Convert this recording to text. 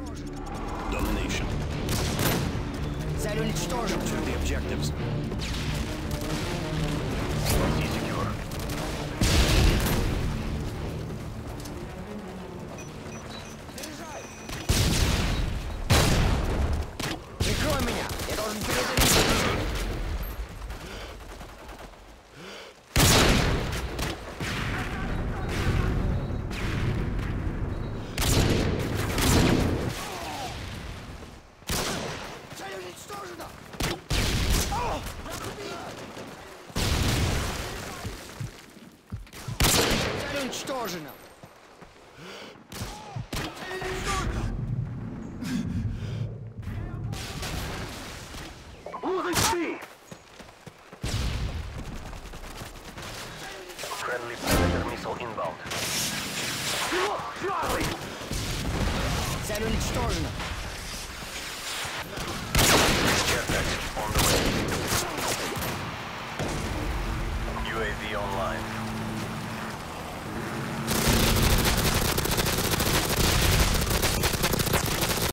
Domination. Цель уничтожена. Capture the objectives. C secure. Прикрой меня! Я должен перезарядить. Цель уничтожена! Цель уничтожена! Losing C! Friendly Predator missile inbound. Charlie! Цель уничтожена! Care package on the way. UAV online.